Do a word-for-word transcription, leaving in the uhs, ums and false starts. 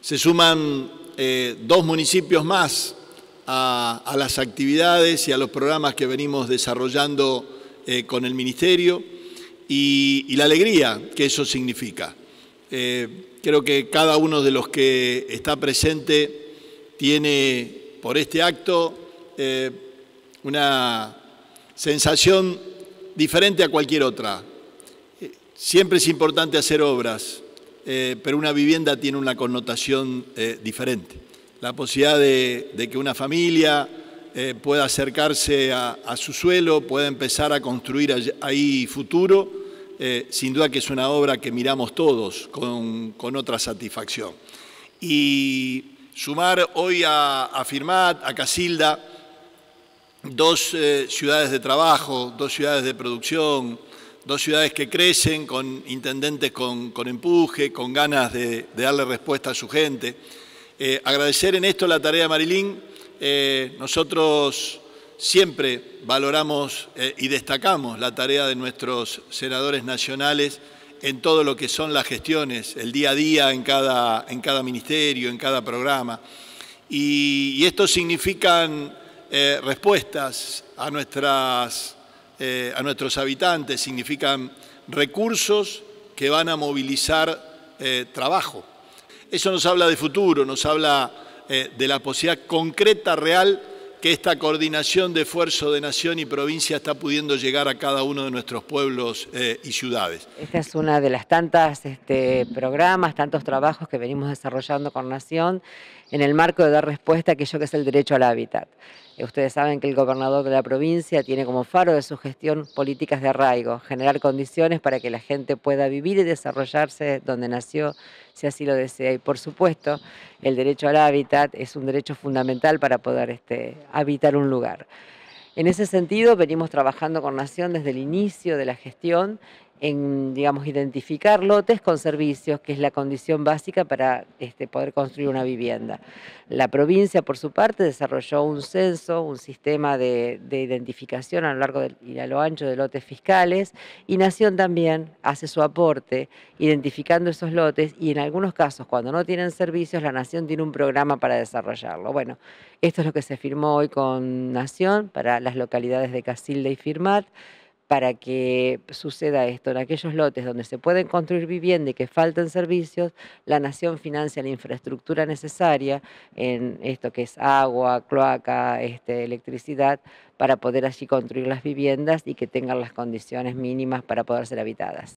Se suman eh, dos municipios más a, a las actividades y a los programas que venimos desarrollando eh, con el Ministerio y, y la alegría que eso significa. Eh, creo que cada uno de los que está presente tiene por este acto eh, una sensación diferente a cualquier otra. Eh, siempre es importante hacer obras, eh, pero una vivienda tiene una connotación eh, diferente. La posibilidad de, de que una familia eh, pueda acercarse a, a su suelo, pueda empezar a construir ahí futuro, eh, sin duda que es una obra que miramos todos con, con otra satisfacción. Y sumar hoy a, a Firmat, a Casilda, dos eh, ciudades de trabajo, dos ciudades de producción, dos ciudades que crecen con intendentes con, con empuje, con ganas de, de darle respuesta a su gente. Eh, agradecer en esto la tarea de Marilyn. Eh, nosotros siempre valoramos eh, y destacamos la tarea de nuestros senadores nacionales en todo lo que son las gestiones, el día a día en cada, en cada ministerio, en cada programa. Y, y esto significan eh, respuestas a, nuestras, eh, a nuestros habitantes, significan recursos que van a movilizar eh, trabajo. Eso nos habla de futuro, nos habla eh, de la posibilidad concreta, real, que esta coordinación de esfuerzo de nación y provincia está pudiendo llegar a cada uno de nuestros pueblos eh, y ciudades. Esta es una de las tantas este, programas, tantos trabajos que venimos desarrollando con Nación en el marco de dar respuesta a aquello que es el derecho al hábitat. Ustedes saben que el gobernador de la provincia tiene como faro de su gestión políticas de arraigo, generar condiciones para que la gente pueda vivir y desarrollarse donde nació, si así lo desea. Y por supuesto, el derecho al hábitat es un derecho fundamental para poder este, habitar un lugar. En ese sentido, venimos trabajando con Nación desde el inicio de la gestión en, digamos, identificar lotes con servicios, que es la condición básica para este, poder construir una vivienda. La provincia, por su parte, desarrolló un censo, un sistema de, de identificación a lo largo de, y a lo ancho de lotes fiscales, y Nación también hace su aporte identificando esos lotes, y en algunos casos, cuando no tienen servicios, la Nación tiene un programa para desarrollarlo. Bueno, esto es lo que se firmó hoy con Nación para las localidades de Casilda y Firmat, para que suceda esto. En aquellos lotes donde se pueden construir vivienda y que faltan servicios, la Nación financia la infraestructura necesaria en esto que es agua, cloaca, este, electricidad, para poder allí construir las viviendas y que tengan las condiciones mínimas para poder ser habitadas.